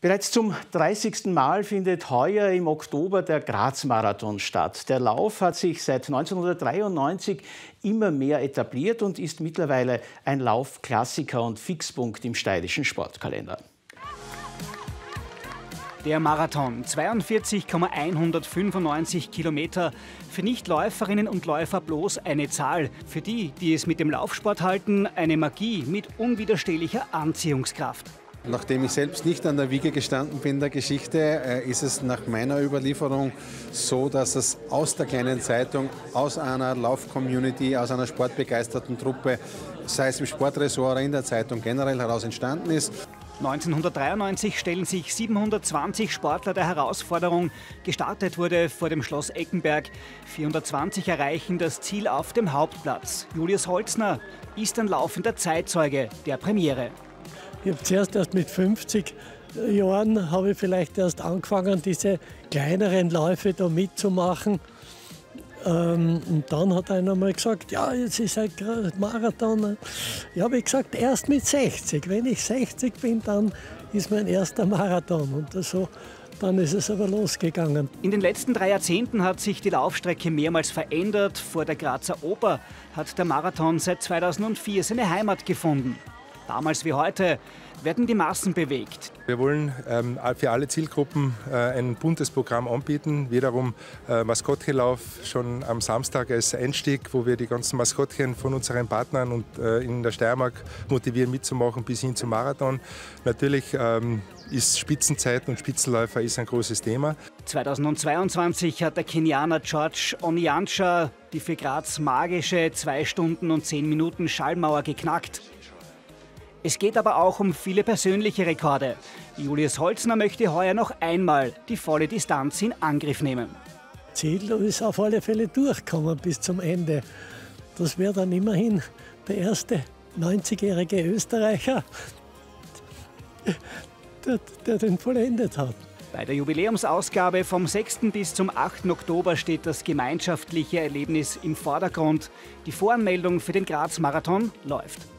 Bereits zum 30. Mal findet heuer im Oktober der Graz-Marathon statt. Der Lauf hat sich seit 1993 immer mehr etabliert und ist mittlerweile ein Laufklassiker und Fixpunkt im steirischen Sportkalender. Der Marathon, 42,195 Kilometer. Für Nichtläuferinnen und Läufer bloß eine Zahl. Für die, die es mit dem Laufsport halten, eine Magie mit unwiderstehlicher Anziehungskraft. Nachdem ich selbst nicht an der Wiege gestanden bin der Geschichte, ist es nach meiner Überlieferung so, dass es aus der kleinen Zeitung, aus einer Lauf-Community, aus einer sportbegeisterten Truppe, sei es im Sportressort oder in der Zeitung generell heraus entstanden ist. 1993 stellen sich 720 Sportler der Herausforderung. Gestartet wurde vor dem Schloss Eckenberg. 420 erreichen das Ziel auf dem Hauptplatz. Julius Holzner ist ein laufender Zeitzeuge der Premiere. Ich habe zuerst erst mit 50 Jahren habe ich vielleicht erst angefangen, diese kleineren Läufe da mitzumachen. Und dann hat einer mal gesagt, ja, jetzt ist ein Marathon. Ja, habe ich gesagt, erst mit 60. Wenn ich 60 bin, dann ist mein erster Marathon. Und so, dann ist es aber losgegangen. In den letzten 3 Jahrzehnten hat sich die Laufstrecke mehrmals verändert. Vor der Grazer Oper hat der Marathon seit 2004 seine Heimat gefunden. Damals wie heute werden die Massen bewegt. Wir wollen für alle Zielgruppen ein buntes Programm anbieten. Wiederum Maskottchenlauf schon am Samstag als Einstieg, wo wir die ganzen Maskottchen von unseren Partnern und in der Steiermark motivieren mitzumachen bis hin zum Marathon. Natürlich ist Spitzenzeiten und Spitzenläufer ist ein großes Thema. 2022 hat der Kenianer George Onyancha die für Graz magische 2 Stunden und 10 Minuten Schallmauer geknackt. Es geht aber auch um viele persönliche Rekorde. Julius Holzner möchte heuer noch einmal die volle Distanz in Angriff nehmen. Ziel ist auf alle Fälle durchkommen bis zum Ende. Das wäre dann immerhin der erste 90-jährige Österreicher, der den vollendet hat. Bei der Jubiläumsausgabe vom 6. bis zum 8. Oktober steht das gemeinschaftliche Erlebnis im Vordergrund. Die Voranmeldung für den Graz-Marathon läuft.